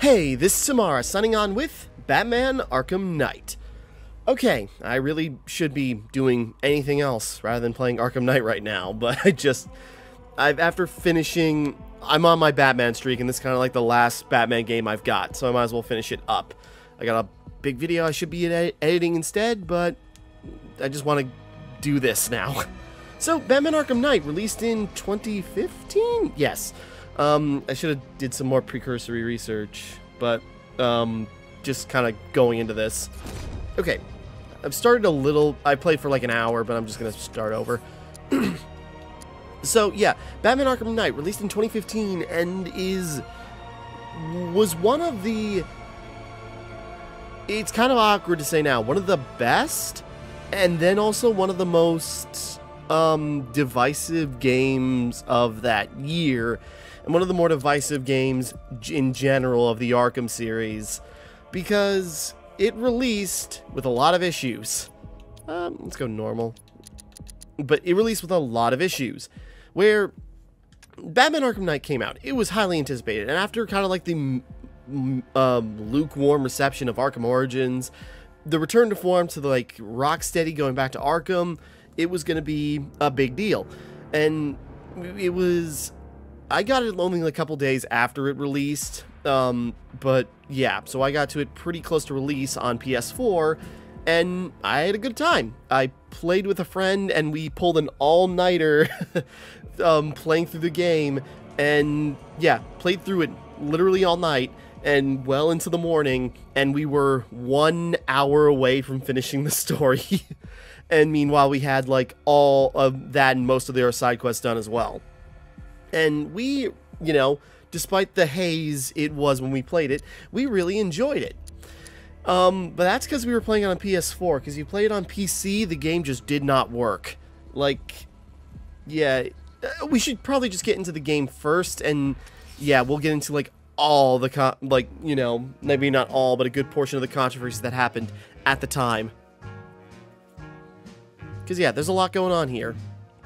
Hey, this is Timmara signing on with Batman Arkham Knight. Okay, I really should be doing anything else rather than playing Arkham Knight right now, but after finishing, I'm on my Batman streak, and this is kind of like the last Batman game I've got, so I might as well finish it up. I got a big video I should be editing instead, but I just want to do this now. So, Batman Arkham Knight, released in 2015? Yes. I should have did some more precursory research, but just kind of going into this. Okay, I've started a little. I played for like an hour, but I'm just gonna start over. So yeah, Batman Arkham Knight, released in 2015, and was one of the. It's kind of awkward to say now, one of the best, and then also one of the most divisive games of that year. And one of the more divisive games in general of the Arkham series, because it released with a lot of issues. Let's go normal. But it released with a lot of issues, where Batman Arkham Knight came out. It was highly anticipated, and after kind of like the lukewarm reception of Arkham Origins, the return to form to the like Rocksteady going back to Arkham, it was going to be a big deal. And it was... I got it only a couple days after it released, but yeah, so I got to it pretty close to release on PS4, and I had a good time. I played with a friend, and we pulled an all-nighter playing through the game, and yeah, played through it literally all night, and well into the morning, and we were 1 hour away from finishing the story. And meanwhile, we had like all of that and most of their side quests done as well. And we, you know, despite the haze it was when we played it, we really enjoyed it. But that's because we were playing it on PS4, because you play it on PC, the game just did not work. Like, yeah, we should probably just get into the game first, and yeah, we'll get into like all the, like, you know, maybe not all, but a good portion of the controversies that happened at the time. Because yeah, there's a lot going on here.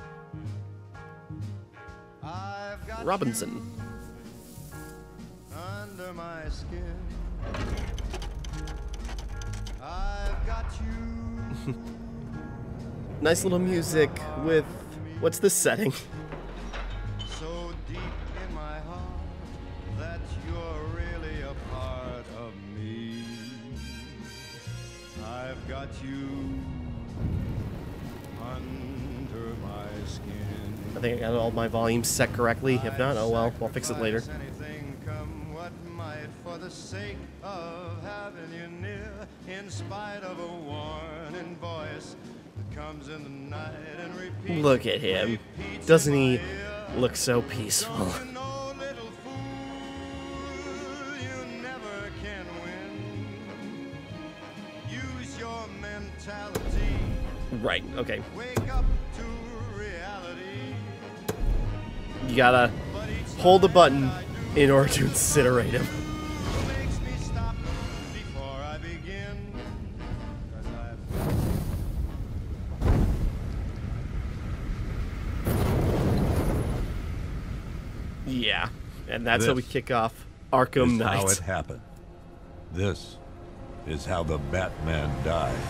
Robinson. Under my skin. I've got you. Nice little music with, what's this setting? So deep in my heart that you're really a part of me. I've got you under my skin. I think I got all my volumes set correctly. If not, oh well, I'll fix it later. Anything come what might, for the sake of having you near, in spite of a warning voice that comes in the night and repeats. Look at him. Doesn't he look so peaceful? You know, little fool, you never can win. Use your mentality. Right, okay. Wake up to reality. You gotta hold the button in order to incinerate him. Makes me stop before I begin. 'Cause Yeah, and that's how we kick off Arkham Knight. This is how it happened. This is how the Batman died.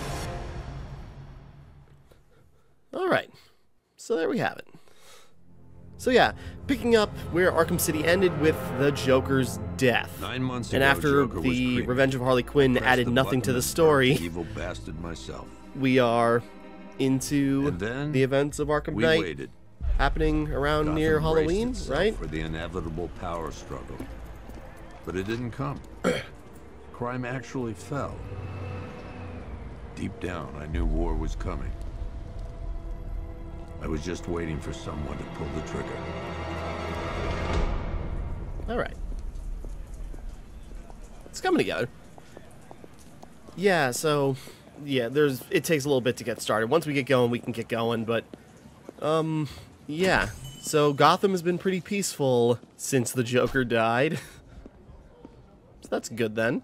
Alright, so there we have it. So yeah, picking up where Arkham City ended with the Joker's death. 9 months and ago, after Joker was the created. Revenge of Harley Quinn Pressed added the nothing button to the and story, turned evil bastard myself. we are into And then the events of Arkham we Knight waited. happening around Gotham near braced Halloween, itself right? for the inevitable power struggle. But it didn't come. Crime actually fell. Deep down, I knew war was coming. I was just waiting for someone to pull the trigger. Alright. It's coming together. Yeah, so, yeah, it takes a little bit to get started. Once we get going, we can get going, but, yeah. So Gotham has been pretty peaceful since the Joker died. So that's good then.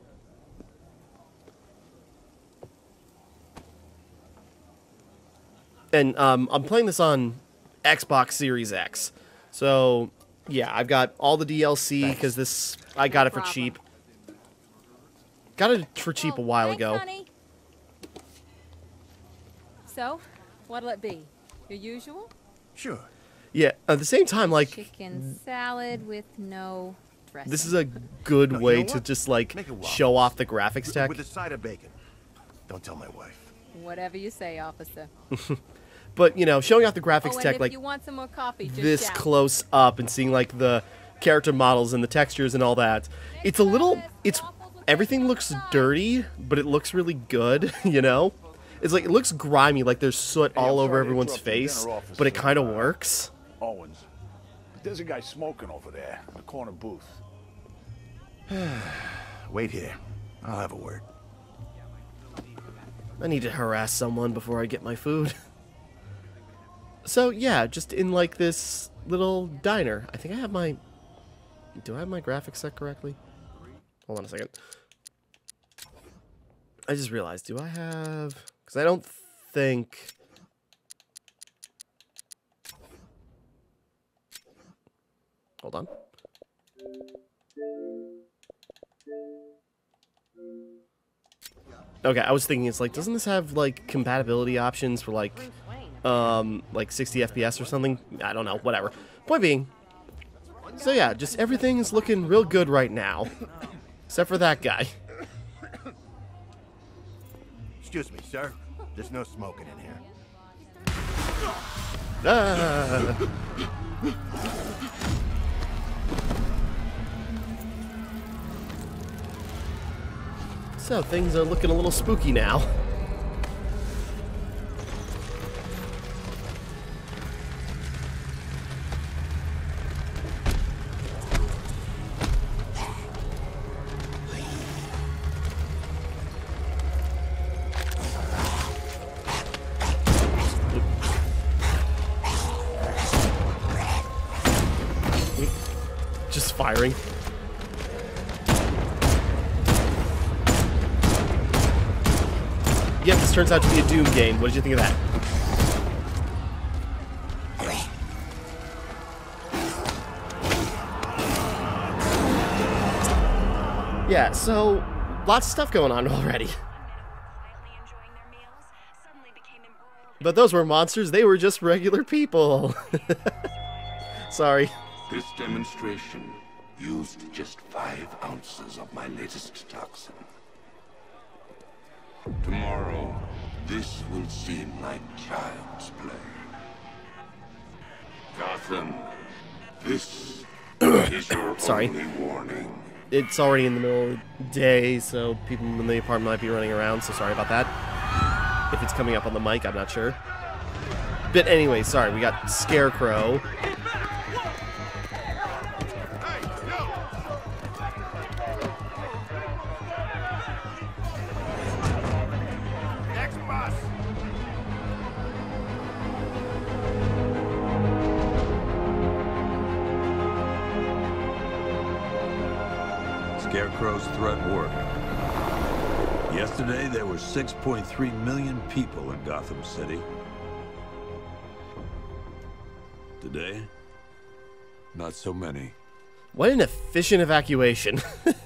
And I'm playing this on Xbox Series X. So, yeah, I've got all the DLC because I got it for cheap. Got it for cheap a while thanks, ago. Honey. So, what'll it be? Your usual? Sure. Yeah, at the same time, like, Chicken salad with no dressing. this is a good No, you way know to what? just, like, Make it waffles. show off the graphics tech. With a side of bacon. Don't tell my wife. Whatever you say, officer. But, you know, showing off the graphics Oh, and tech, if like, you want some more coffee, just this shout. close up and seeing, like, the character models and the textures and all that. It's a little, everything looks dirty, but it looks really good, you know? It's like, it looks grimy, like there's soot Hey, all I'm over sorry to everyone's interrupt you, face, dinner officer. but it kind of works. Owens. But there's a guy smoking over there in the corner booth. Wait here. I'll have a word. I need to harass someone before I get my food. So, yeah, just in, like, this little diner. I think I have my... Do I have my graphics set correctly? Hold on a second. I just realized, do I have... Because I don't think... Hold on. Okay, I was thinking, it's like, doesn't this have, like, compatibility options for, like 60 FPS or something? I don't know, whatever. Point being, so yeah, just everything is looking real good right now. Except for that guy. Excuse me, sir. There's no smoking in here. Ah. So, things are looking a little spooky now. Just firing. Yep, this turns out to be a Doom game. What did you think of that? Yeah, so lots of stuff going on already. But those were monsters. They were just regular people. Sorry. This demonstration used just 5 ounces of my latest toxin. Tomorrow, this will seem like child's play. Gotham, this is your Sorry. only warning. It's already in the middle of the day, so people in the apartment might be running around, so sorry about that. If it's coming up on the mic, I'm not sure. But anyway, sorry, we got Scarecrow. Next bus. Scarecrow's threat worked. Yesterday, there were 6.3 million people in Gotham City. Today, not so many. What an efficient evacuation.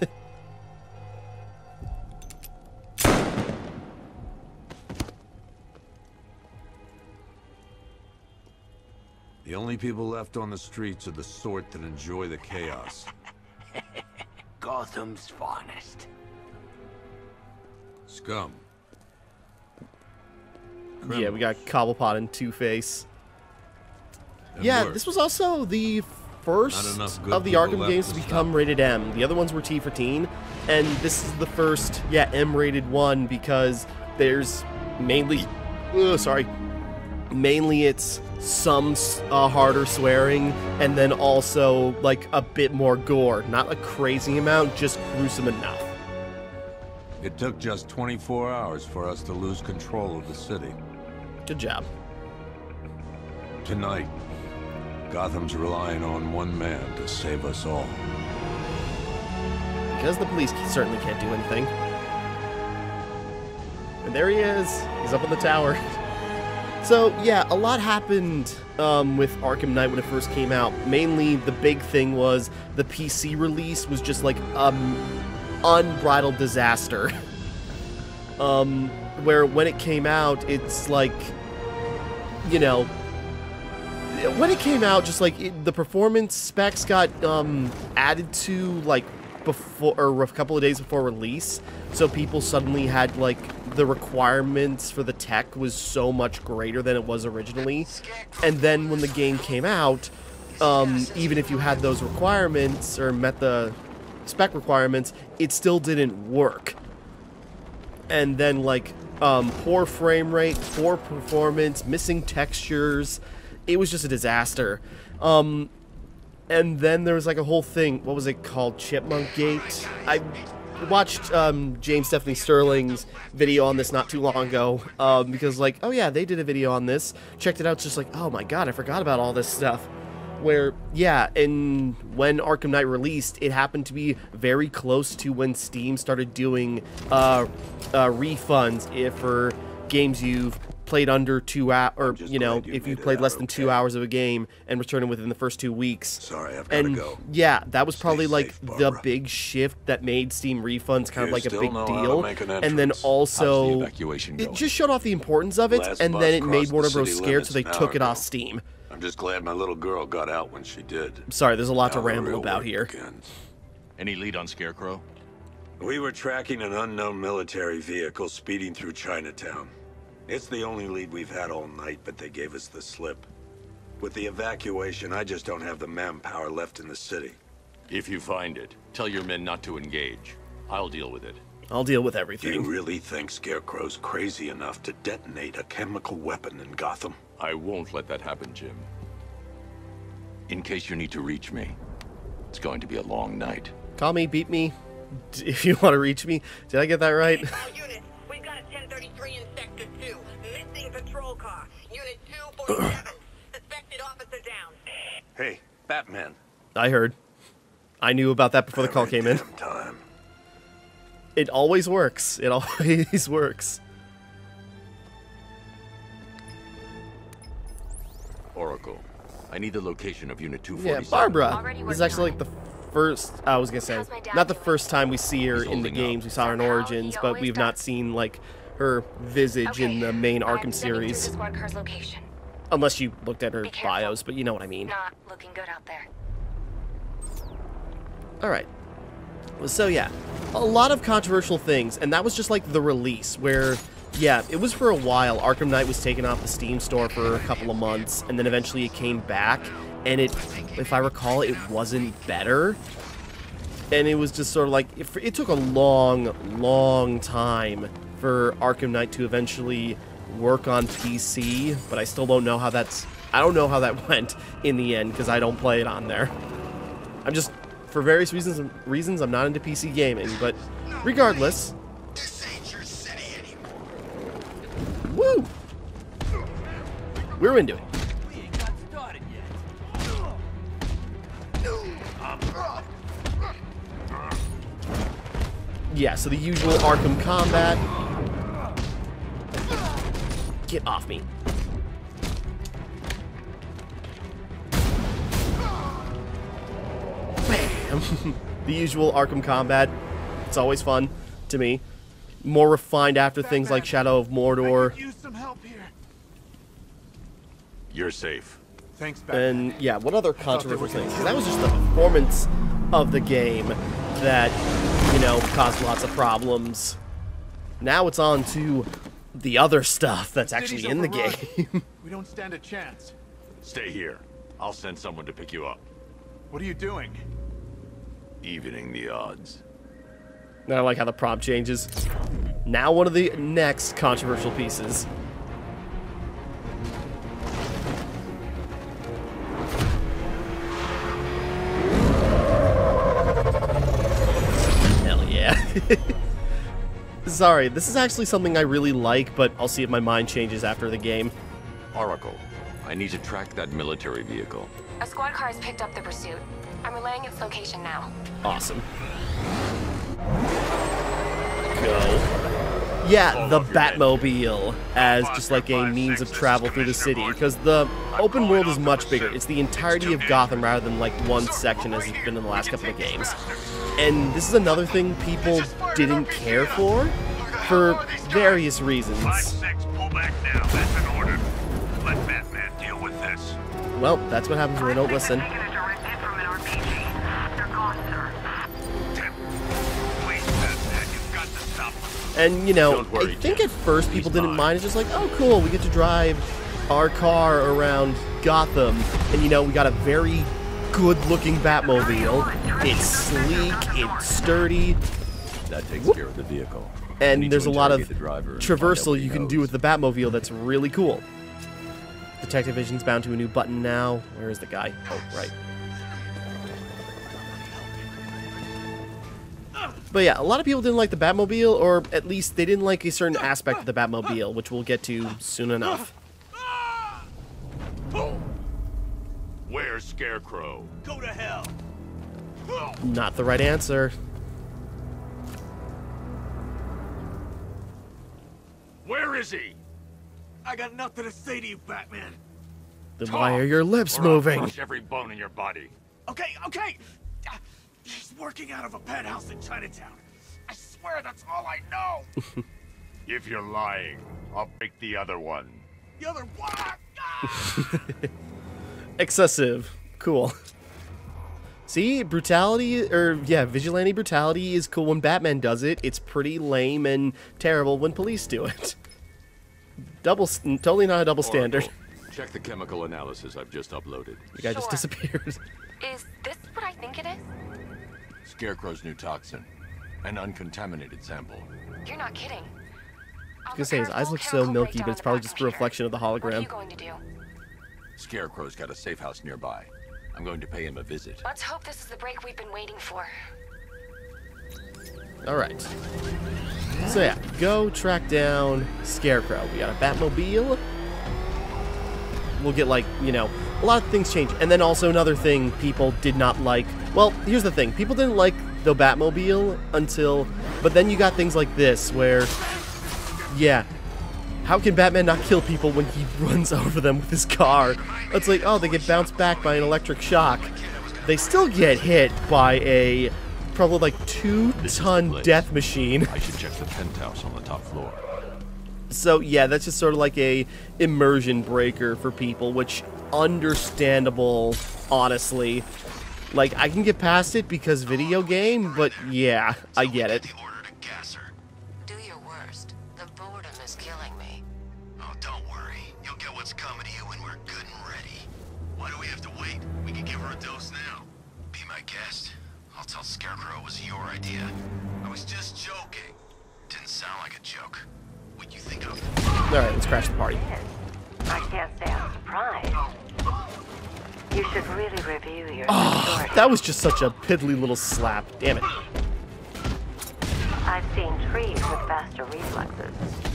The only people left on the streets are the sort that enjoy the chaos. Gotham's finest. Scum. Yeah, we got Cobblepot and Two-Face. And Yeah, worse. this was also the Not first enough good of the people Arkham left games to to stop become rated M. The other ones were T for teen, and this is the first, yeah, M-rated one because there's mainly, mainly it's some harder swearing, and then also like a bit more gore. Not a crazy amount, just gruesome enough. It took just 24 hours for us to lose control of the city. Good job. Tonight, Gotham's relying on one man to save us all. Because the police certainly can't do anything. And there he is. He's up on the tower. So, yeah, a lot happened with Arkham Knight when it first came out. Mainly, the big thing was the PC release was just like unbridled disaster. Where when it came out, it's like, you know, when it came out, just like the performance specs got added to like before, or a couple of days before release, so people suddenly had like the requirements for the tech was so much greater than it was originally. And then when the game came out, even if you had those requirements or met the spec requirements, it still didn't work. And then like poor frame rate, poor performance, missing textures. It was just a disaster. And then there was like a whole thing. What was it called? Chipmunk Gate. I watched James Stephanie Sterling's video on this not too long ago, because like, oh yeah, they did a video on this. Checked it out. It's just like, oh my god, I forgot about all this stuff. Where, yeah, and when Arkham Knight released, it happened to be very close to when Steam started doing refunds for games you've played under 2 hours, or, you know, if you played less than 2 hours of a game and returned it within the first 2 weeks. Sorry, I've got to go. Yeah, that was probably Stay like safe, the Barbara. big shift that made Steam refunds kind of like a big Still know how to deal. make an And then entrance. also, How's the evacuation it going? just showed off the importance of it, Last and bus then it made crossed the Warner Bros. city scared, so they limits an took hour it off ago. Steam. I'm just glad my little girl got out when she did. Sorry, there's a lot to Now the ramble real about work here. begins. Any lead on Scarecrow? We were tracking an unknown military vehicle speeding through Chinatown. It's the only lead we've had all night, but they gave us the slip. With the evacuation, I just don't have the manpower left in the city. If you find it, tell your men not to engage. I'll deal with it. I'll deal with Do you everything. really think Scarecrow's crazy enough to detonate a chemical weapon in Gotham? I won't let that happen, Jim. In case you need to reach me, it's going to be a long night. Call me, beat me, if you want to reach me. Did I get that right? All units, we've got a 1033 in Sector 2. Missing patrol car. Unit 247. Suspected officer down. Hey, Batman. I heard. I knew about that before the call Every came in. damn time. It always works. It always works. Oracle, I need the location of Unit Yeah, 247. Barbara. Already This is working actually on like the first, I was gonna say, How's my dad not the doing? first time we see her He's in the holding games. up. We saw her in Somehow, Origins, he but always we've not does. seen like her visage in the main Arkham I'm sending through series. the squad car's location. Unless you looked at her Be careful. bios, but you know what I mean. Not looking good out there. Alright. So yeah, a lot of controversial things, and that was just like the release, where, yeah, it was for a while. Arkham Knight was taken off the Steam store for a couple of months, and then eventually it came back, and it, if I recall, it wasn't better. And it was just sort of like, it took a long time for Arkham Knight to eventually work on PC, but I still don't know how I don't know how that went in the end, because I don't play it on there. I'm just, for various reasons, I'm not into PC gaming, but regardless. This ain't your city anymore. Woo! We're into it. We ain't got started yet. Yeah, so the usual Arkham combat. Get off me. Bam! The usual Arkham combat. It's always fun to me. More refined after things like Shadow of Mordor. Use some help here. You're safe. Thanks, Batman. And yeah, what other controversial things? 'Cause that was just the performance of the game that, you know, caused lots of problems. Now it's on to the other stuff that's actually in the game. We don't stand a chance. Stay here. I'll send someone to pick you up. What are you doing? Evening the odds. And I like how the prompt changes. Now one of the next controversial pieces. Hell yeah. Sorry, this is actually something I really like, but I'll see if my mind changes after the game. Oracle, I need to track that military vehicle. A squad car has picked up the pursuit. I'm relaying its location now. Awesome. Go. Yeah, the Batmobile as just like a means of travel through the city, because the open world is much bigger. It's the entirety of Gotham rather than like one section as it's been in the last couple of games. And this is another thing people didn't care for various reasons. 5-6, pull back now. That's an order. Let Batman deal with this. Well, that's what happens when they don't listen. And, you know, I think at first people didn't mind. It's just like, oh, cool, we get to drive our car around Gotham. And, you know, we got a very good-looking Batmobile. It's sleek, it's sturdy. That takes care of the vehicle. And there's a lot of traversal you can do with the Batmobile that's really cool. Detective Vision's bound to a new button now. Where is the guy? Oh, right. But yeah, a lot of people didn't like the Batmobile, or at least they didn't like a certain aspect of the Batmobile, which we'll get to soon enough. Where's Scarecrow? Go to hell! Not the right answer. Where is he? I got nothing to say to you, Batman. Then why are your lips moving? Crush every bone in your body. Okay, okay. He's working out of a penthouse in Chinatown. I swear that's all I know. If you're lying, I'll break the other one. The other one? Excessive. Cool. See, brutality, or yeah, vigilante brutality is cool when Batman does it. It's pretty lame and terrible when police do it. Totally not a double standard. Check the chemical analysis I've just uploaded. The guy just disappeared. Is this what I think it is? Scarecrow's new toxin. An uncontaminated sample. You're not kidding. I was gonna say, his eyes look so milky, but it's probably just a reflection of the hologram. What are you going to do? Scarecrow's got a safe house nearby. I'm going to pay him a visit. Let's hope this is the break we've been waiting for. Alright. So yeah, go track down Scarecrow. We got a Batmobile. We'll get, like, you know, a lot of things change. And then also another thing people did not like. Well, here's the thing. People didn't like the Batmobile until... But then you got things like this, where... Yeah. How can Batman not kill people when he runs over them with his car? It's like, oh, they get bounced back by an electric shock. They still get hit by a... probably like 2-ton death machine. I should check the penthouse on the top floor. So yeah, that's just sort of like a immersion breaker for people, which understandable, honestly. Like, I can get past it because video game, but yeah, I get it. Do your worst. The boredom is killing me. Oh, don't worry. You'll get what's coming to you when we're good and ready. Why do we have to wait? We can give her a dose now. Be my guest. I'll tell Scarecrow it was your idea. I was just joking. Didn't sound like a joke. What you think of? Alright, let's crash the party. I can't say I'm surprised. You should really review your story. That was just such a piddly little slap. Damn it. I've seen trees with faster reflexes.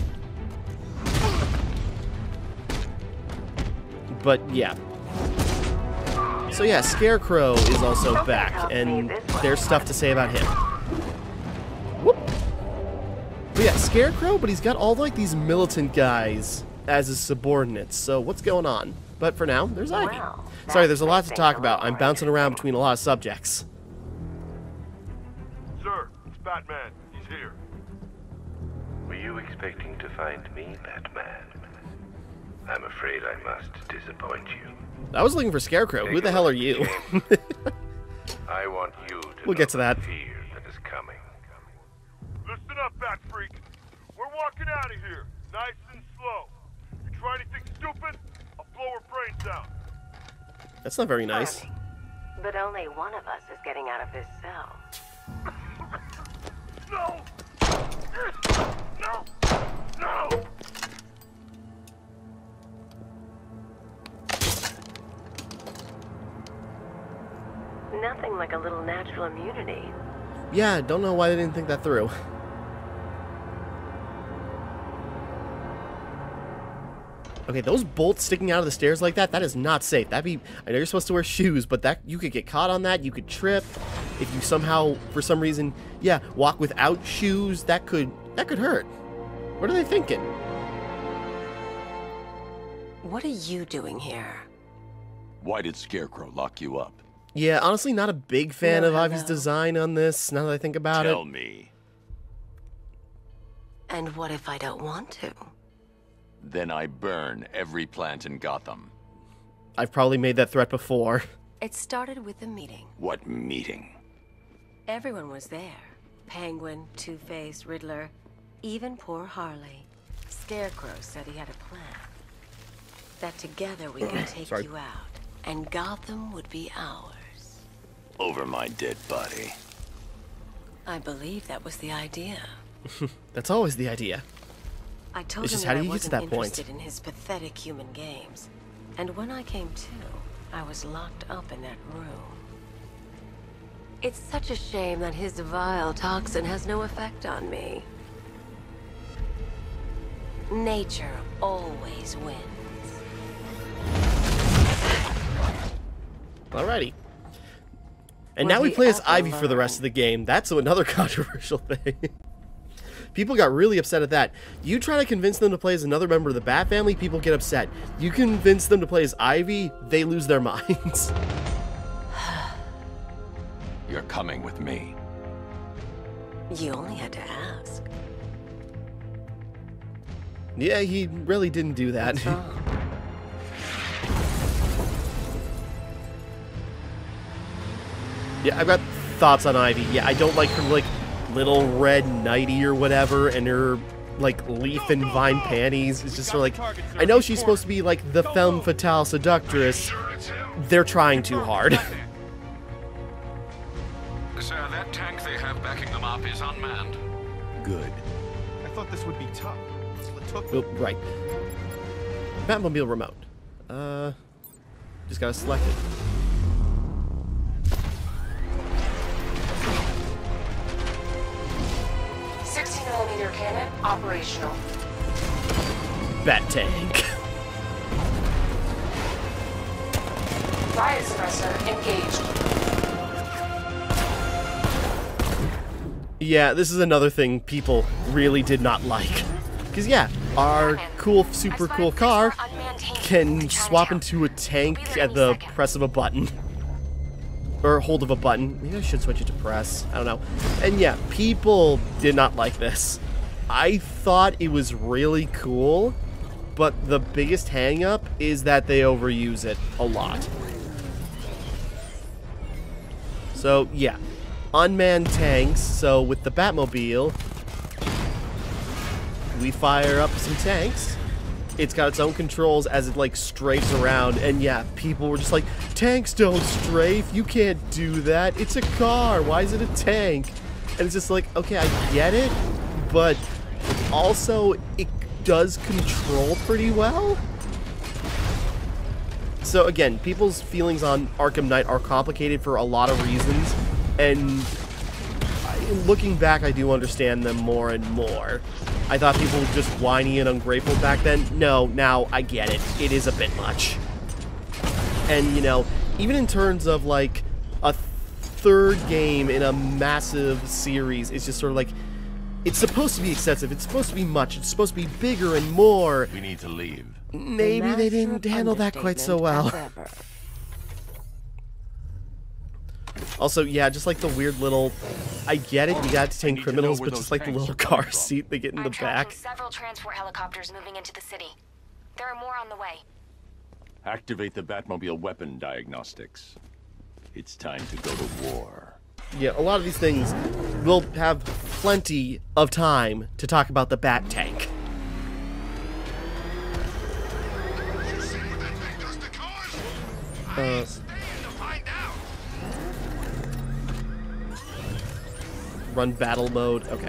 But yeah. So yeah, Scarecrow is also back, and there's stuff to say about him. Whoop. But yeah, Scarecrow, but he's got all like these militant guys as his subordinates, so what's going on? But for now, there's Ivy. Sorry, there's a lot to talk about. I'm bouncing around between a lot of subjects. Sir, it's Batman. He's here. Were you expecting to find me, Batman? I'm afraid I must disappoint you. I was looking for Scarecrow. Who the hell are you? I want you to We'll get to that. fear that is coming. Listen up, Bat Freak. We're walking out of here, nice and slow. You try anything stupid, I'll blow her brains out. That's not very nice. But only one of us is getting out of this cell. No! No! No! Nothing like a little natural immunity. Yeah, don't know why they didn't think that through. Okay, those bolts sticking out of the stairs like that, that is not safe. That'd be... I know you're supposed to wear shoes, but that you could get caught on that. You could trip. If you somehow, for some reason, yeah, walk without shoes, that could hurt. What are they thinking? What are you doing here? Why did Scarecrow lock you up? Yeah, honestly, not a big fan No, of Ivy's hello. design on this, now that I think about it. Tell me. And what if I don't want to? Then I burn every plant in Gotham. I've probably made that threat before. It started with a meeting. What meeting? Everyone was there. Penguin, Two-Face, Riddler, even poor Harley. Scarecrow said he had a plan. That together we could take Sorry. you out, and Gotham would be ours. Over my dead body. I believe that was the idea. That's always the idea. I told It's him just that how do I you get to wasn't that point? interested in his pathetic human games. And when I came to, I was locked up in that room. It's such a shame that his vile toxin has no effect on me. Nature always wins. Alrighty. And Was now we he play as ever Ivy for the learn? rest of the game. That's another controversial thing. People got really upset at that. You try to convince them to play as another member of the Bat family, people get upset. You convince them to play as Ivy, they lose their minds. You're coming with me. You only had to ask. Yeah, he really didn't do that. What's wrong? Yeah, I've got thoughts on Ivy. Yeah, I don't like her, like, little red nightie or whatever, and her, like, leaf and vine panties. It's just sort of like, I know she's supposed to be, like, the femme fatale seductress. They're trying too hard. Sir, that tank they have backing them up is unmanned. Good. I thought this would be tough. Oh, right. Batmobile remote. Just gotta select it. .60mm cannon operational. Bat tank. Riot suppressor engaged. Yeah, this is another thing people really did not like. Because, yeah, our cool, super cool car can swap into a tank at the press of a button. Or hold of a button. Maybe I should switch it to press. I don't know. And yeah, people did not like this. I thought it was really cool, but the biggest hang-up is that they overuse it a lot. So, yeah. Unmanned tanks, so with the Batmobile, we fire up some tanks. It's got its own controls as it, like, strafes around, and yeah, people were just like, tanks don't strafe, you can't do that, it's a car, why is it a tank? And it's just like, okay, I get it, but also, it does control pretty well. So again, people's feelings on Arkham Knight are complicated for a lot of reasons, and looking back, I do understand them more and more. I thought people were just whiny and ungrateful back then. No, now I get it. It is a bit much. And, you know, even in terms of, like, a third game in a massive series, it's just sort of like, it's supposed to be excessive. It's supposed to be much. It's supposed to be bigger and more. We need to leave. Maybe they didn't handle that quite so well. Also, yeah, just like the weird little, I get it, you got to detain criminals, but just like the little car seat they get in the back. Several transport helicopters moving into the city. There are more on the way. Activate the Batmobile weapon diagnostics. It's time to go to war. Yeah, a lot of these things, we'll have plenty of time to talk about the Bat Tank. Run battle mode, okay.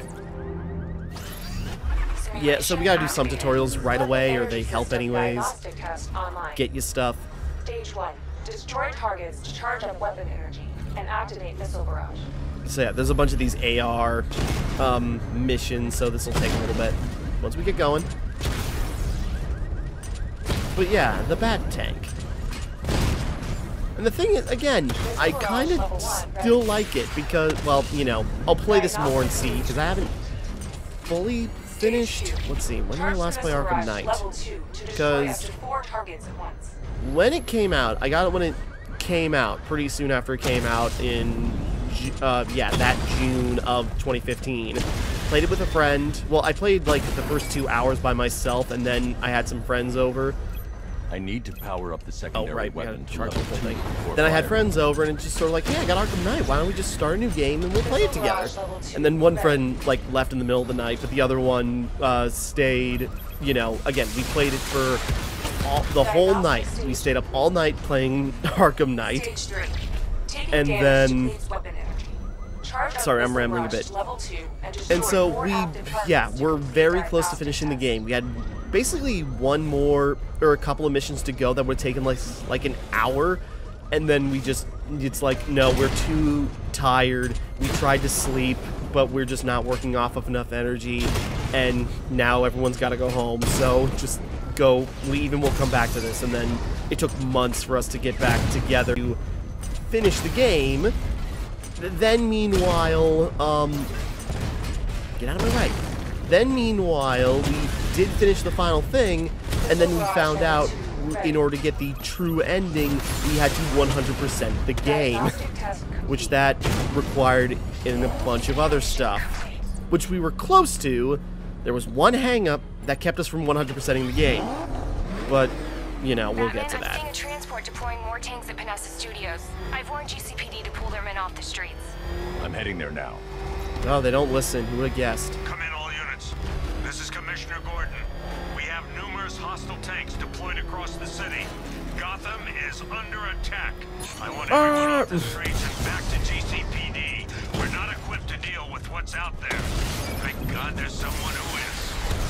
Yeah, so we gotta do some tutorials right away, or they help anyways. Get you stuff. Stage 1. Destroy targets to charge up weapon energy and activate missile barrage. So yeah, there's a bunch of these AR missions, so this will take a little bit once we get going. But yeah, the Bat Tank. And the thing is, again, I kind of still like it because, well, you know, I'll play this more and see, because I haven't fully finished... Let's see, when did I last play Arkham Knight? Because when it came out, I got it when it came out, pretty soon after it came out in, yeah, that June of 2015. Played it with a friend. Well, I played, like, the first 2 hours by myself, and then I had some friends over. I need to power up the secondary weapon to charge the level whole 2 thing. before Then I had firing. friends over, and it's just sort of like, yeah, I got Arkham Knight. Why don't we just start a new game and we'll play it together? And then one friend like left in the middle of the night, but the other one stayed. You know, again, we played it for the whole night. We stayed up all night playing Arkham Knight, and then. Sorry, I'm rambling a bit. And so we're very close to finishing the game. We had basically one more or a couple of missions to go that would have taken like an hour, and then it's like, no, we're too tired. We tried to sleep, but we're just not working off of enough energy, and now everyone's got to go home. So just go, leave, and we'll come back to this. And then it took months for us to get back together to finish the game. Then meanwhile, get out of my way. Then meanwhile, we did finish the final thing, and then we found out in order to get the true ending, we had to 100% the game, which that required in a bunch of other stuff, which we were close to. There was one hang-up that kept us from 100%ing the game, but, you know, we'll get to that. I'm seeing a transport deploying more tanks at Panessa Studios. I've warned GCPD to pull their men off the streets. I'm heading there now. Oh, they don't listen. Who would have guessed? Come in, all units. This is Commissioner Gordon. We have numerous hostile tanks deployed across the city. Gotham is under attack. I want everyone off the streets and back to GCPD. We're not equipped to deal with what's out there. Thank God there's someone who is.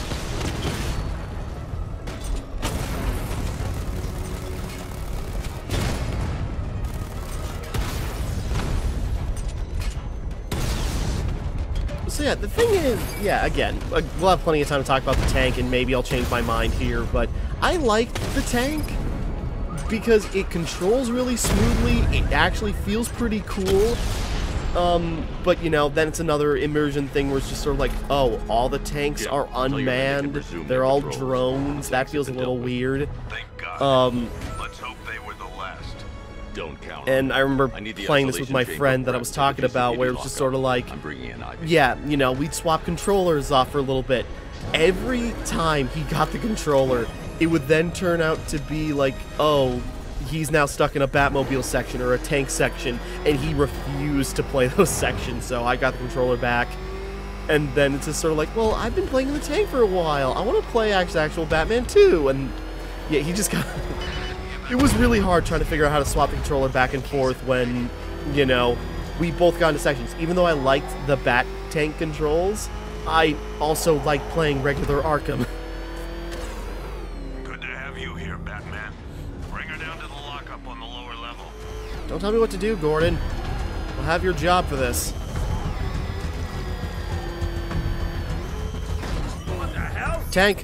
So yeah, the thing is, yeah, again, we'll have plenty of time to talk about the tank, and maybe I'll change my mind here, but I liked the tank because it controls really smoothly. It actually feels pretty cool. But, you know, then it's another immersion thing where it's just sort of like, oh, all the tanks are unmanned. They're all drones. That feels a little weird. Let's hope they were the last. Don't count. And I remember playing this with my friend that I was talking about, where it was just sort of like, yeah, you know, we'd swap controllers off for a little bit. Every time he got the controller, it would then turn out to be like, oh, he's now stuck in a Batmobile section or a tank section, and he refused to play those sections, so I got the controller back. And then it's just sort of like, well, I've been playing in the tank for a while. I want to play actual Batman too. And yeah, he just got... It was really hard trying to figure out how to swap the controller back and forth when, you know, we both got into sections. Even though I liked the Bat tank controls, I also liked playing regular Arkham. Good to have you here, Batman. Bring her down to the lockup on the lower level. Don't tell me what to do, Gordon. I'll have your job for this. What the hell? Tank.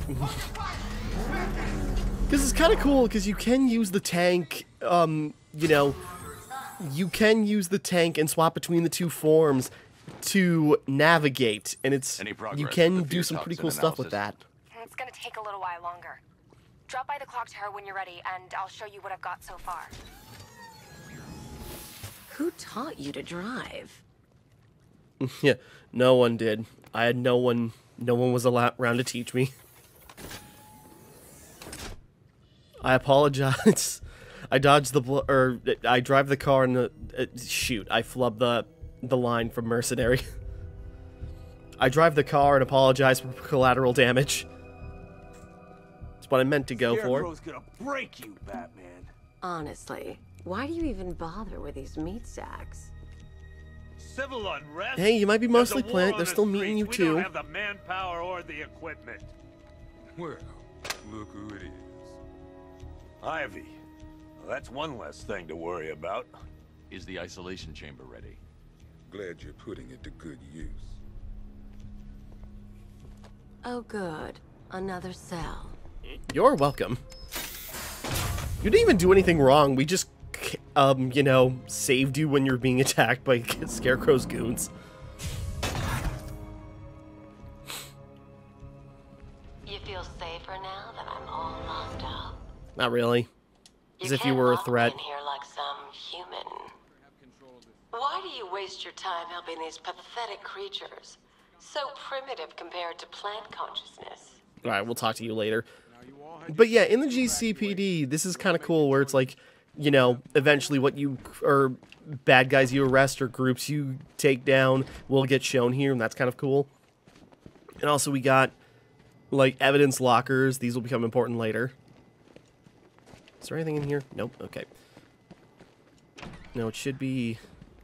Because it's kind of cool, because you can use the tank, you know, you can use the tank and swap between the two forms to navigate, and it's, you can do some pretty cool stuff with that. It's gonna take a little while longer. Drop by the clock tower when you're ready, and I'll show you what I've got so far. Who taught you to drive? Yeah, no one did. I had no one was around to teach me. I apologize. I dodged I drive the car and shoot, I flubbed the line from Mercenary. I drive the car and apologize for collateral damage. That's what I meant to go for. Scarecrow's gonna break you, Batman. Honestly, why do you even bother with these meat sacks? Civil unrest. Hey, you might be mostly There's a war Plant. on They're the still meeting you streets. too. We don't have the manpower or the equipment. Well, look who it is. Ivy. Well, that's one less thing to worry about. Is the isolation chamber ready? Glad you're putting it to good use. Oh, good. Another cell. You're welcome. You didn't even do anything wrong. We just, you know, saved you when you're being attacked by Scarecrow's goons. feel safer now that I'm all locked up? Not really. As if you can't were a lock me threat. in here like some human. Why do you waste your time helping these pathetic creatures? So primitive compared to plant consciousness. Alright, we'll talk to you later. But yeah, in the GCPD, this is kind of cool where it's like, you know, eventually what you, or bad guys you arrest or groups you take down will get shown here, and that's kind of cool. And also we got, like, evidence lockers. These will become important later. Is there anything in here? Nope. Okay. No, it should be...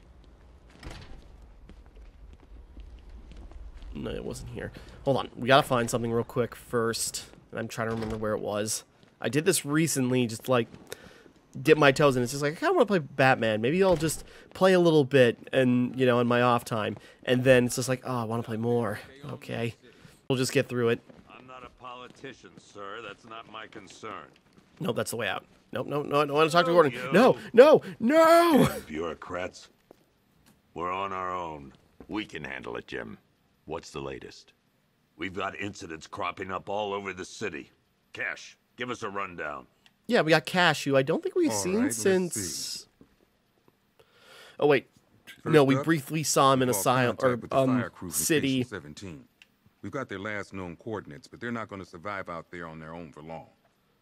No, it wasn't here. Hold on. We gotta find something real quick first. I'm trying to remember where it was. I did this recently, just like dip my toes in. It's just like, I kind of want to play Batman. Maybe I'll just play a little bit and, you know, in my off time. And then it's just like, oh, I want to play more. Okay. We'll just get through it. I'm not a politician, sir. That's not my concern. Nope, that's the way out. Nope, no, no, I don't want to talk to Gordon. No, no, no! Bureaucrats. We're on our own. We can handle it, Jim. What's the latest? We've got incidents cropping up all over the city. Cash, give us a rundown. Yeah, we got Cash, who I don't think we've seen since... Oh, wait. No, we briefly saw him in Asylum, or, City. 17. We've got their last known coordinates, but they're not going to survive out there on their own for long.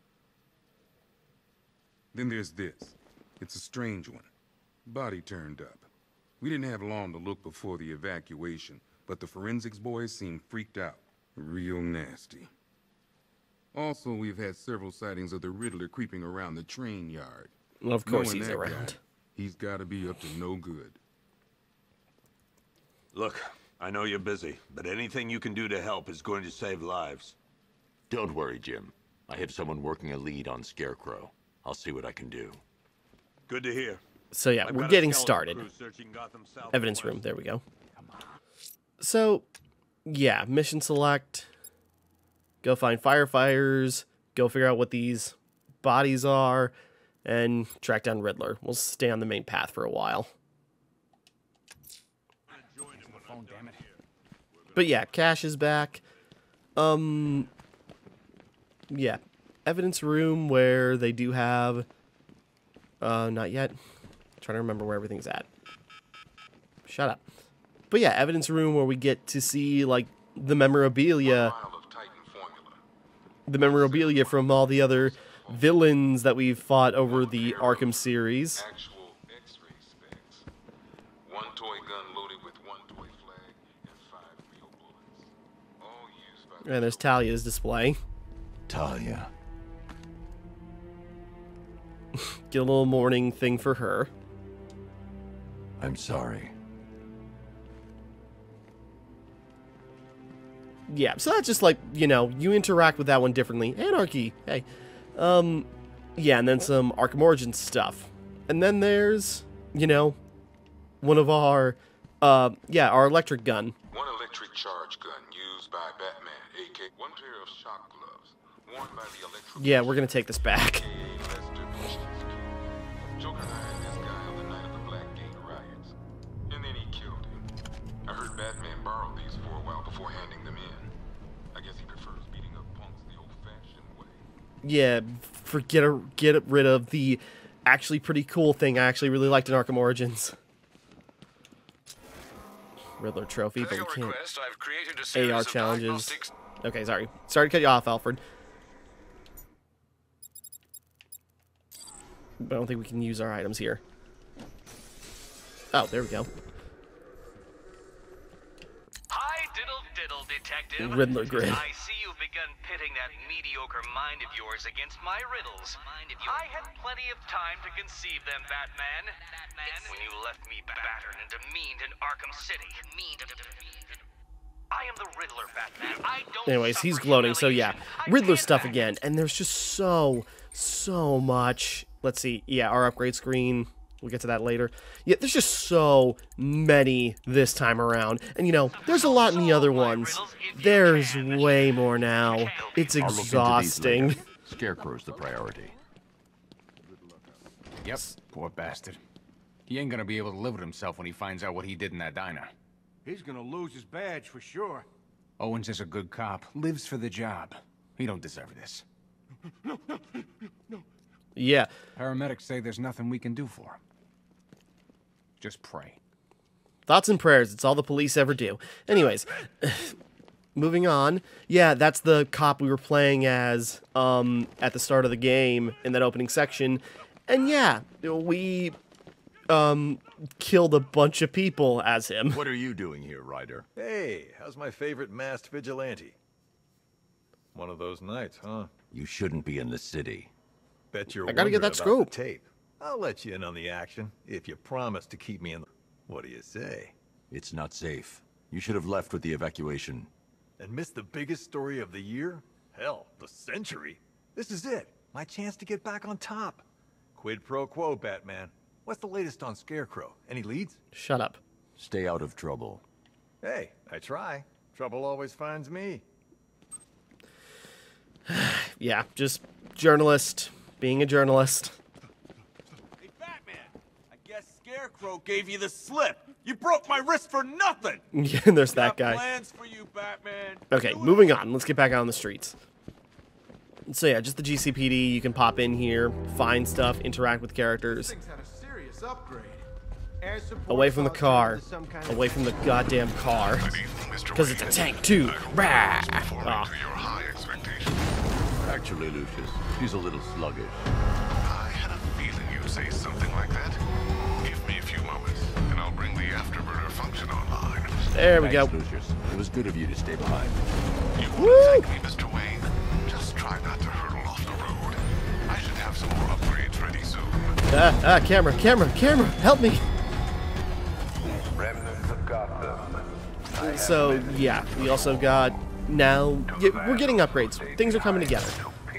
Then there's this. It's a strange one. Body turned up. We didn't have long to look before the evacuation, but the forensics boys seemed freaked out. Real nasty. Also, we've had several sightings of the Riddler creeping around the train yard. Well, of course Knowing he's that around. guy, he's got to be up to no good. Look, I know you're busy, but anything you can do to help is going to save lives. Don't worry, Jim. I have someone working a lead on Scarecrow. I'll see what I can do. Good to hear. So yeah, we're getting started. Evidence room, there we go. So, yeah, mission select. Go find firefighters. Go figure out what these bodies are. And track down Riddler. We'll stay on the main path for a while. But yeah, Cash is back. Yeah. Evidence room where they do have... not yet. Trying to remember where everything's at. Shut up. But yeah, evidence room where we get to see, like, the memorabilia. The memorabilia from all the other villains that we've fought over the Arkham series. One toy gun loaded with one toy flag and 5 real bullets. All used by And there's Talia's display. Talia. Get a little morning thing for her. I'm sorry. Yeah, so that's just like, you know, you interact with that one differently. Anarchy, hey. Yeah, and then some Arkham Origins stuff. And then there's, you know, one of our, yeah, our electric gun. one electric charge gun used by Batman, aka one pair of shock gloves worn by the electric. Yeah, we're gonna take this back. Joker hired this guy on the night of the Blackgate riots, and then he killed him. I heard Batman borrowed these for a while before handing them in. I guess he prefers beating up punks the old-fashioned way. Yeah, get rid of the actually pretty cool thing I actually really liked in Arkham Origins. Riddler trophy, but we can't. AR challenges. Okay, sorry. Sorry to cut you off, Alfred. But I don't think we can use our items here. Oh, there we go. Hi, diddle, detective. Riddler grid. I see you've begun pitting that mediocre mind of yours against my riddles. I had plenty of time to conceive them, Batman. When you left me battered and demeaned in Arkham City. I am the Riddler, Batman. I don't. Anyways, he's gloating, so yeah. Riddler stuff again, and there's just so much. Let's see. Yeah, our upgrade screen. We'll get to that later. Yeah, there's just so many this time around. And, you know, there's a lot in the other ones. There's way more now. It's exhausting. Scarecrow's the priority. Yep, poor bastard. He ain't gonna be able to live with himself when he finds out what he did in that diner. He's gonna lose his badge for sure. Owens is a good cop, lives for the job. He don't deserve this. Yeah. Paramedics say there's nothing we can do for him. Just pray. Thoughts and prayers. It's all the police ever do. Anyways, moving on. Yeah, that's the cop we were playing as at the start of the game in that opening section. And yeah, we killed a bunch of people as him. What are you doing here, Ryder? Hey, how's my favorite masked vigilante? One of those nights, huh? You shouldn't be in the city. Bet you're I gotta get wondering that about scoop. the tape. I'll let you in on the action if you promise to keep me in the... What do you say? It's not safe. You should have left with the evacuation. And missed the biggest story of the year? Hell, the century. This is it. My chance to get back on top. Quid pro quo, Batman. What's the latest on Scarecrow? Any leads? Shut up. Stay out of trouble. Hey, I try. Trouble always finds me. Yeah, just journalist. Being a journalist. Hey, Batman! I guess Scarecrow gave you the slip. You broke my wrist for nothing. Yeah, there's that guy. Plans for you, Batman. Okay, moving on. Let's get back out on the streets. So yeah, just the GCPD. You can pop in here, find stuff, interact with characters. Away from the car. Away from the goddamn car. Because it's a tank too. Rah! Oh. Actually, Lucius, he's a little sluggish. I had a feeling you'd say something like that. Give me a few moments, and I'll bring the afterburner function online. There we go. Lucius. It was good of you to stay behind. You want to thank me, Mr. Wayne? Just try not to hurtle off the road. I should have some more upgrades ready soon. Camera, help me. Remnants of Gotham. So yeah, we also got now. Yeah, we're getting upgrades. Things are coming together.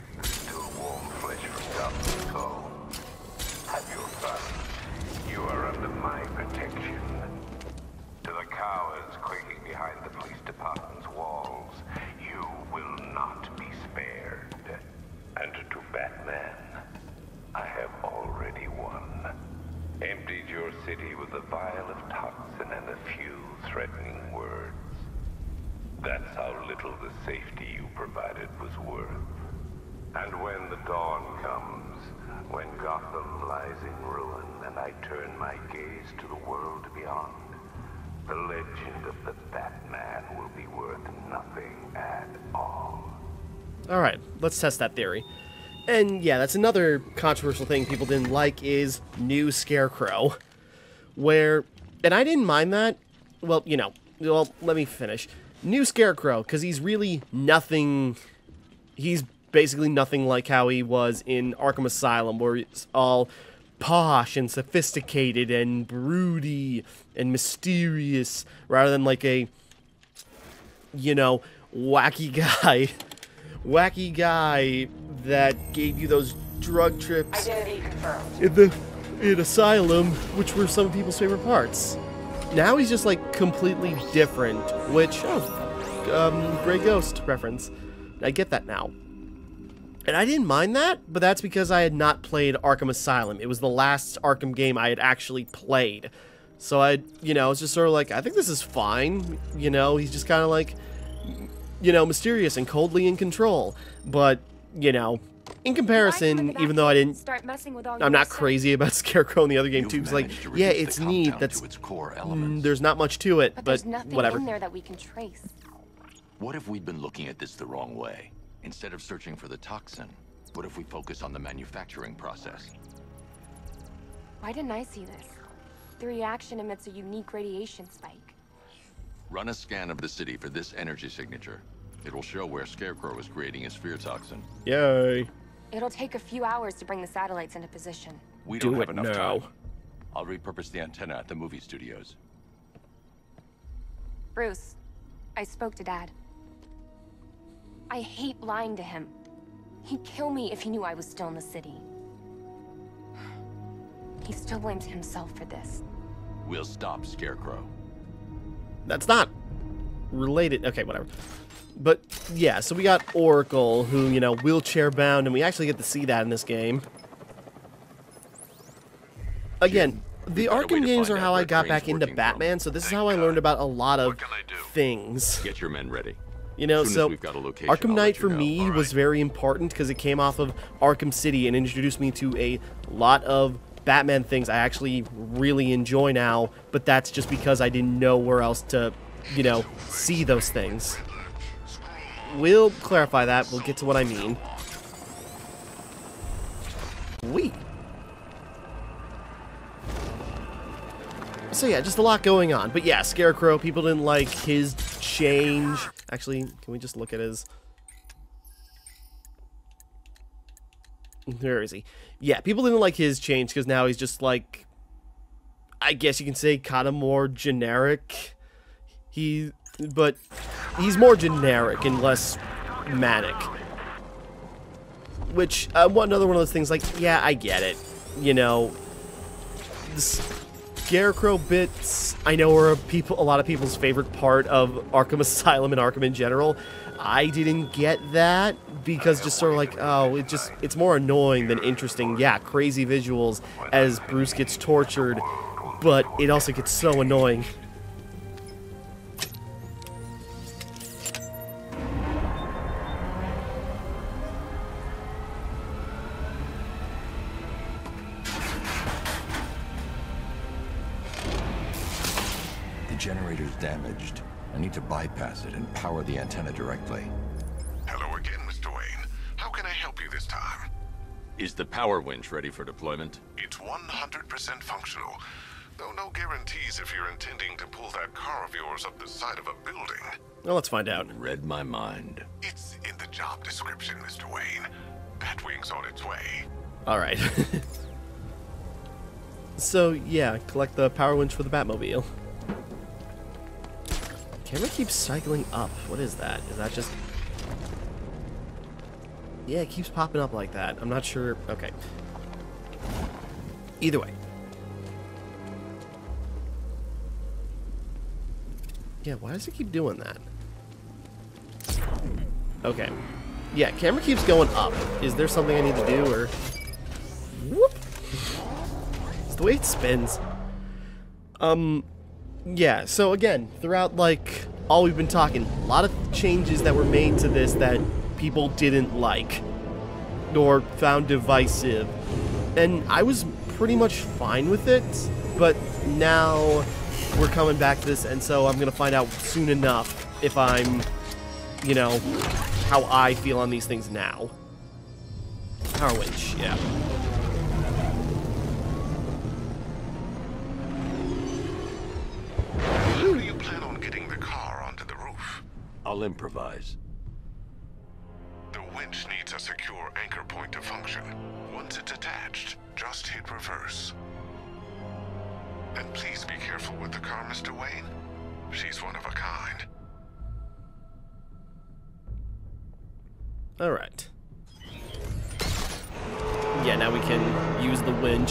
You are under my protection. To the cowards quaking behind the police department's walls, you will not be spared. And to Batman, I have already won. Emptied your city with a vial of toxin and a few threatening words. That's how little the safety you provided was worth. And when the dawn comes, when Gotham lies in ruin and I turn my gaze to the world beyond, the legend of the Batman will be worth nothing at all. Alright, let's test that theory. And yeah, that's another controversial thing people didn't like is new Scarecrow. Where, and I didn't mind that. Well, you know, let me finish. New Scarecrow, because he's really nothing, he's basically nothing like how he was in Arkham Asylum, where it's all posh and sophisticated and broody and mysterious, rather than like a, you know, wacky guy that gave you those drug trips Identity confirmed. in Asylum, which were some people's favorite parts. Now he's just like completely different, which, Grey Ghost reference. I get that now. And I didn't mind that, but that's because I had not played Arkham Asylum. It was the last Arkham game I had actually played. So I, you know, it's just sort of like, I think this is fine. You know, he's just kind of like, you know, mysterious and coldly in control. But, you know, in comparison, even though I didn't, I'm not crazy about Scarecrow in the other game too. It's like, yeah, it's neat. That's there's not much to it, but there's nothing whatever. in there that we can trace. What if we'd been looking at this the wrong way? Instead of searching for the toxin, what if we focus on the manufacturing process? Why didn't I see this? The reaction emits a unique radiation spike. Run a scan of the city for this energy signature. It will show where Scarecrow is creating his fear toxin. Yay. It'll take a few hours to bring the satellites into position. We don't have enough time. I'll repurpose the antenna at the movie studios. Bruce, I spoke to Dad. I hate lying to him. He'd kill me if he knew I was still in the city. He still blames himself for this. We'll stop Scarecrow. That's not related. Okay, whatever. But yeah, so we got Oracle, who, you know, wheelchair bound, and we actually get to see that in this game. Again, the Arkham games are how I got back into Batman, so this is how I learned about a lot of things. Get your men ready. You know, Soon as so we've got a location, Arkham I'll Knight let you for know. me was very important because it came off of Arkham City and introduced me to a lot of Batman things I actually really enjoy now, but that's just because I didn't know where else to, you know, see those things. We'll clarify that. We'll get to what I mean. So yeah, just a lot going on. But yeah, Scarecrow, people didn't like his change. Actually, can we just look at his... Where is he? Yeah, people didn't like his change because now he's just like... I guess you can say kind of more generic. But he's more generic and less manic. Which, another one of those things, like, yeah, I get it. You know, the Scarecrow bits, I know, are a lot of people's favorite part of Arkham Asylum and Arkham in general. I didn't get that, because just sort of like, oh, it's more annoying than interesting. Yeah, crazy visuals as Bruce gets tortured, but it also gets so annoying. Generator's damaged. I need to bypass it and power the antenna directly. Hello again, Mr. Wayne. How can I help you this time? Is the power winch ready for deployment? It's 100% functional, though no guarantees if you're intending to pull that car of yours up the side of a building. Well, let's find out. Read my mind. It's in the job description, Mr. Wayne. Batwing's on its way. Alright. So, yeah, collect the power winch for the Batmobile. Camera keeps cycling up. What is that? Is that just... Yeah, it keeps popping up like that. I'm not sure. Okay. Either way. Yeah, why does it keep doing that? Okay. Yeah, camera keeps going up. Is there something I need to do, or... Whoop! It's the way it spins. Yeah, so again, throughout, like, all we've been talking, a lot of changes that were made to this that people didn't like or found divisive. And I was pretty much fine with it, but now we're coming back to this, and so I'm going to find out soon enough if I'm, you know, how I feel on these things now. Power winch, yeah. How do you plan on getting the car onto the roof? I'll improvise. The winch needs a secure anchor point to function. Once it's attached, just hit reverse. And please be careful with the car, Mr. Wayne. She's one of a kind. Alright. Yeah, now we can use the winch.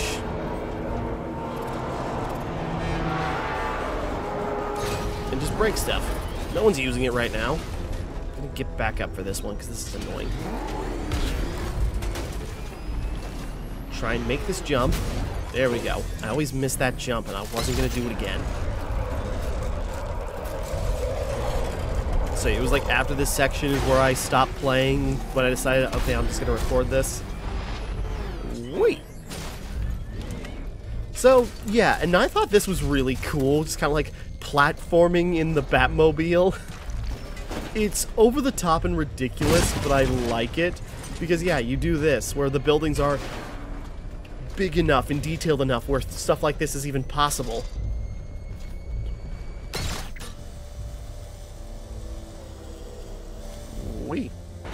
And just break stuff. No one's using it right now. I'm gonna get back up for this one, because this is annoying. Try and make this jump. There we go. I always miss that jump, and I wasn't gonna do it again. So it was like after this section is where I stopped playing, when I decided, okay, I'm just gonna record this. Wait. So, yeah, and I thought this was really cool, just kind of like platforming in the Batmobile. It's over the top and ridiculous, but I like it, because yeah, you do this, where the buildings are big enough and detailed enough where stuff like this is even possible. Wait.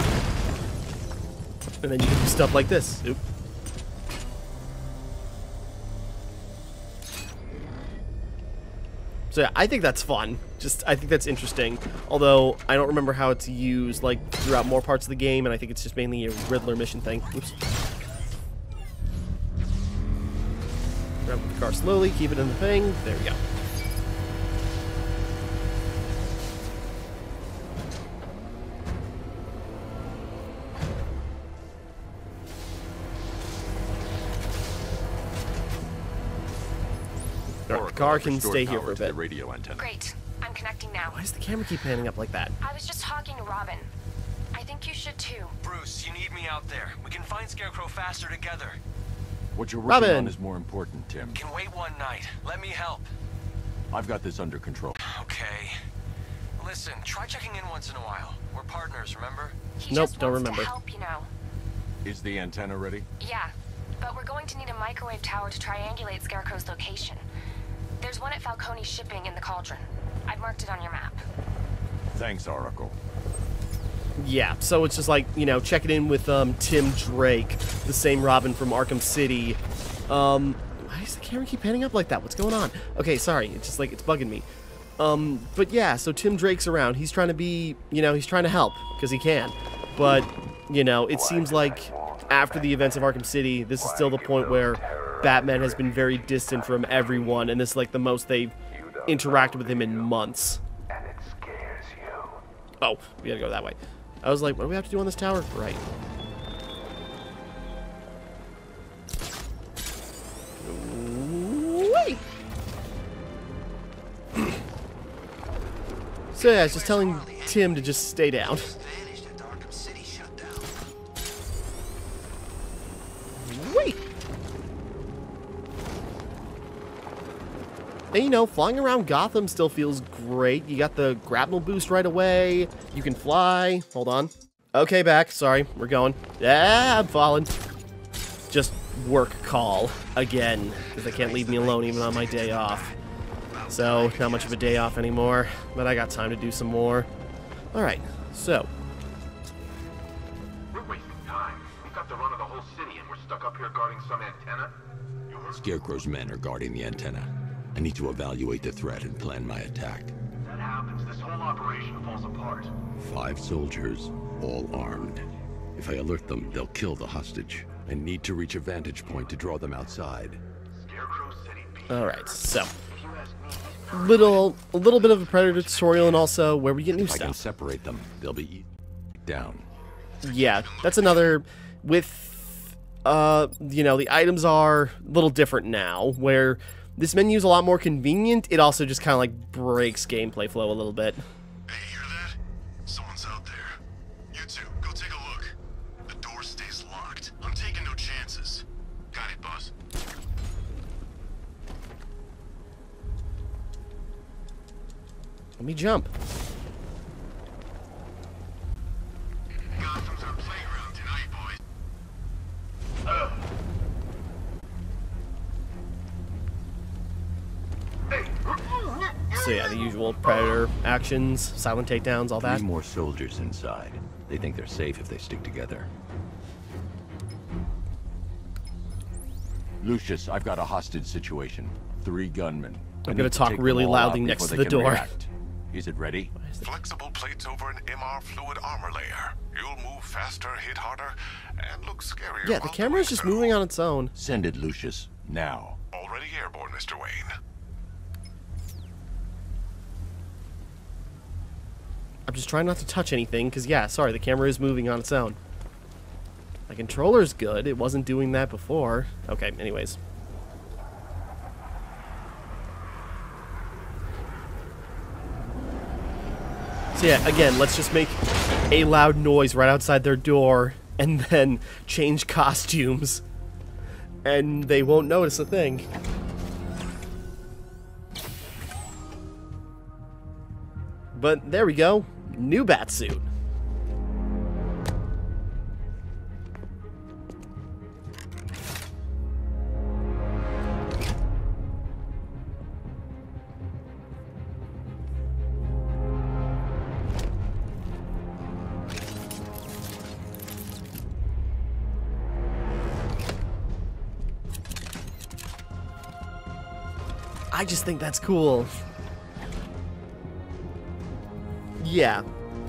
And then you can do stuff like this. Oop. So yeah, I think that's fun. I think that's interesting. Although, I don't remember how it's used, like, throughout more parts of the game, and I think it's just mainly a Riddler mission thing. Oops. Grab the car slowly, keep it in the thing. There we go. Great. I'm connecting now. Why does the camera keep panning up like that? I was just talking to Robin. I think you should too. Bruce, you need me out there. We can find Scarecrow faster together. What you're working Robin. on is more important, Tim. Can wait one night. Let me help. I've got this under control. Okay. Listen, try checking in once in a while. We're partners, remember? He Nope, just don't wants remember. to help, you know. Is the antenna ready? Yeah, but we're going to need a microwave tower to triangulate Scarecrow's location. There's one at Falcone's shipping in the Cauldron. I've marked it on your map. Thanks, Oracle. Yeah, so it's just like, you know, checking in with Tim Drake, the same Robin from Arkham City. Why does the camera keep panning up like that? What's going on? Okay, sorry, it's just like, it's bugging me. But yeah, so Tim Drake's around. He's trying to be, you know, he's trying to help, because he can. But, you know, it seems like after the events of Arkham City, this is still the point where Batman has been very distant from everyone, and this is like the most they've interacted with him in months. And it scares you. Oh, we gotta go that way. I was like, what do we have to do on this tower? Right. Wait. So yeah, I was just telling Tim to just stay down. Wait. And you know, flying around Gotham still feels great. You got the grapnel boost right away. You can fly. Hold on. Okay, back. Sorry, we're going. Yeah, I'm falling. Just work call again, because they can't leave me alone even on my day off. So, not much of a day off anymore, but I got time to do some more. Alright, so. We're wasting time. We've got the run of the whole city and we're stuck up here guarding some antenna. Scarecrow's men are guarding the antenna. I need to evaluate the threat and plan my attack. If that happens, this whole operation falls apart. 5 soldiers, all armed. If I alert them, they'll kill the hostage. I need to reach a vantage point to draw them outside. Alright, so. A little bit of a Predator tutorial, and also where we get new If I can stuff. separate them, they'll be down. Yeah, that's another with you know, the items are a little different now, where this menu is a lot more convenient. It also just kind of like breaks gameplay flow a little bit. Hey, hear that? Someone's out there. You two, go take a look. The door stays locked. I'm taking no chances. Got it, boss. Let me jump. Gotham's our playground tonight, boys. So yeah, the usual Predator actions, silent takedowns, all that. 3 more soldiers inside. They think they're safe if they stick together. Lucius, I've got a hostage situation. 3 gunmen. I'm gonna talk really loudly next to the door. Is it ready? Flexible plates over an MR fluid armor layer. You'll move faster, hit harder, and look scarier. Yeah, the camera is just moving on its own. Send it, Lucius. Now. Already airborne, Mr. Wayne. I'm just trying not to touch anything, because yeah, sorry, the camera is moving on its own. My controller's good. It wasn't doing that before. Okay, anyways. So yeah, again, let's just make a loud noise right outside their door and then change costumes. And they won't notice a thing. But there we go. New Batsuit. I just think that's cool. Yeah.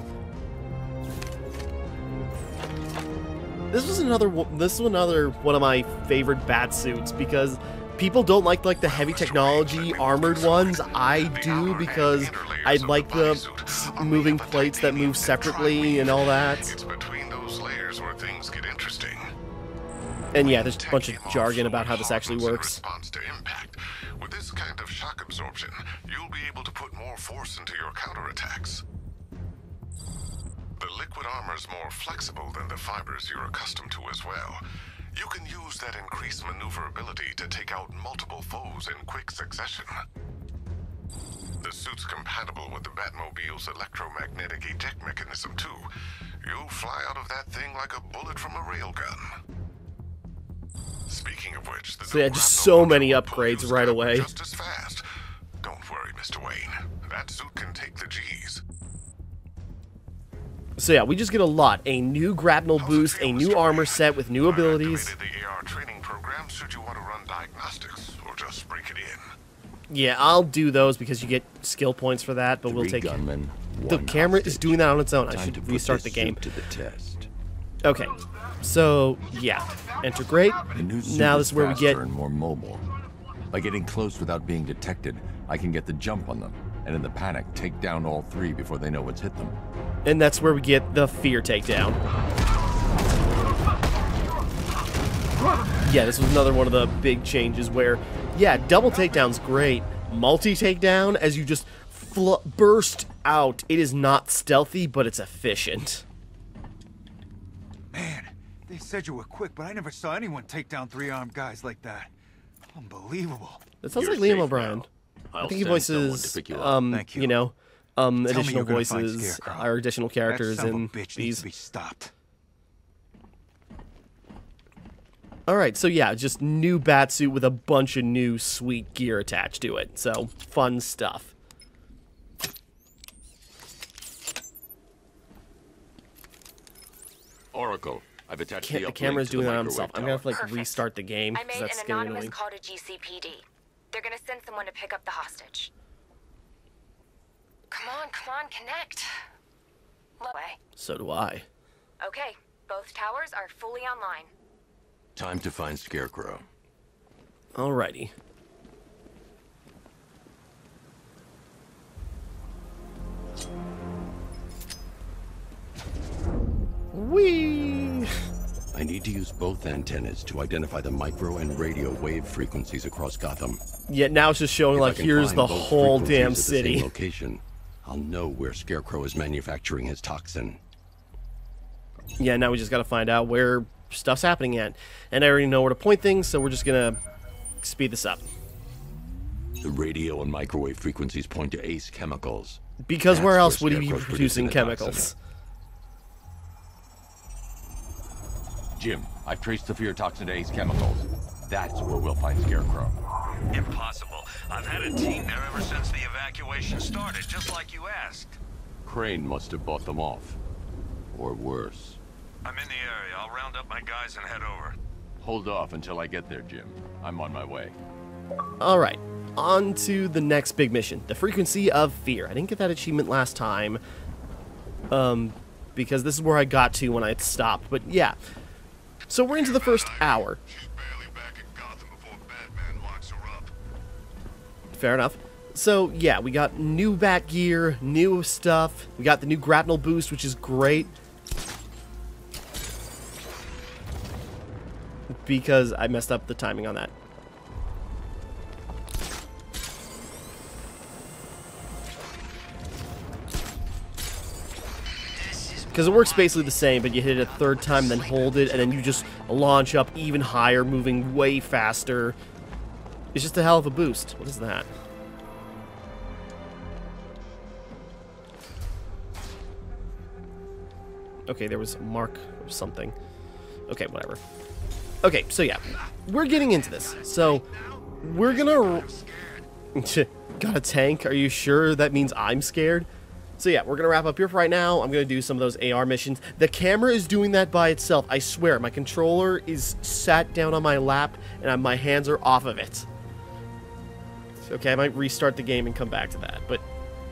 This was another one of my favorite bat suits because people don't like the heavy technology armored ones. I do because I like the moving plates that move separately and all that. It's between those layers where things get interesting. And yeah, there's a bunch of jargon about how this actually works. Response to impact. With this kind of shock shock absorption, you'll be able to put more force into your counterattacks. The liquid armor's more flexible than the fibers you're accustomed to as well. You can use that increased maneuverability to take out multiple foes in quick succession. The suit's compatible with the Batmobile's electromagnetic eject mechanism, too. You'll fly out of that thing like a bullet from a railgun. Speaking of which, so yeah, just so many upgrades right away. Just as fast. Don't worry, Mr. Wayne. That suit can take the G's. So yeah, we just get a lot. A new grapnel boost, a new armor set with new abilities. The AR training program should you want to run diagnostics or just break it in. Yeah, I'll do those because you get skill points for that, but we'll take gunmen, the camera is doing that on its own. I should restart the game. To the test. Okay. So, yeah. Enter great. Now this is where we get and more mobile. By getting close without being detected, I can get the jump on them, and in the panic, take down all three before they know what's hit them. And that's where we get the fear takedown. Yeah, this was another one of the big changes where, yeah, double takedown's great. Multi-takedown, as you just burst out. It is not stealthy, but it's efficient. Man, they said you were quick, but I never saw anyone take down three-armed guys like that. Unbelievable. That sounds like Liam O'Brien. I think he voices, you know, additional voices, or additional characters in these. Alright, so yeah, just new batsuit with a bunch of new sweet gear attached to it. So, fun stuff. Oracle, I've attached the camera's doing that on itself. I'm gonna have to like restart the game because that's getting annoying. I made an anonymous call to GCPD. They're gonna send someone to pick up the hostage. Come on, connect. Way. So do I. Okay, both towers are fully online. Time to find Scarecrow. Alrighty. Whee! I need to use both antennas to identify the micro and radio wave frequencies across Gotham. Yeah, now it's just showing like here's the whole damn city. Location, I'll know where Scarecrow is manufacturing his toxin. Yeah, now we just gotta find out where stuff's happening at. And I already know where to point things, so we're just gonna speed this up. The radio and microwave frequencies point to Ace Chemicals. Because where else would he be producing chemicals? Jim, I've traced the fear toxin to Ace Chemicals. That's where we'll find Scarecrow. Impossible. I've had a team there ever since the evacuation started, just like you asked. Crane must have bought them off. Or worse. I'm in the area. I'll round up my guys and head over. Hold off until I get there, Jim. I'm on my way. Alright, on to the next big mission. The Frequency of Fear. I didn't get that achievement last time. Because this is where I got to when I stopped. But yeah. So we're into the first hour. Fair enough. So yeah, we got new bat gear, new stuff. We got the new grapnel boost, which is great. Because I messed up the timing on that. Because it works basically the same, but you hit it a third time, then hold it, and then you just launch up even higher, moving way faster. It's just a hell of a boost. What is that? Okay, there was a mark or something. Okay, whatever. Okay, so yeah, we're getting into this. So, we're gonna... Got a tank? Are you sure that means I'm scared? So yeah, we're gonna wrap up here for right now. I'm gonna do some of those AR missions. The camera is doing that by itself. I swear, my controller is sat down on my lap, and my hands are off of it. Okay, I might restart the game and come back to that, but...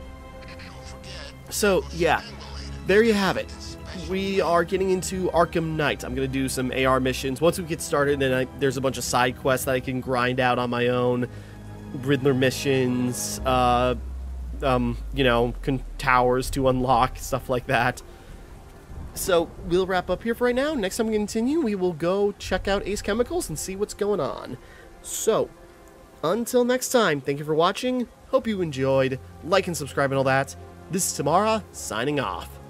So, yeah, there you have it. We are getting into Arkham Knight. I'm going to do some AR missions. Once we get started, then there's a bunch of side quests that I can grind out on my own. Riddler missions, you know, towers to unlock, stuff like that. So, we'll wrap up here for right now. Next time we continue, we will go check out Ace Chemicals and see what's going on. So, until next time, thank you for watching. Hope you enjoyed. Like and subscribe and all that. This is Timmara, signing off.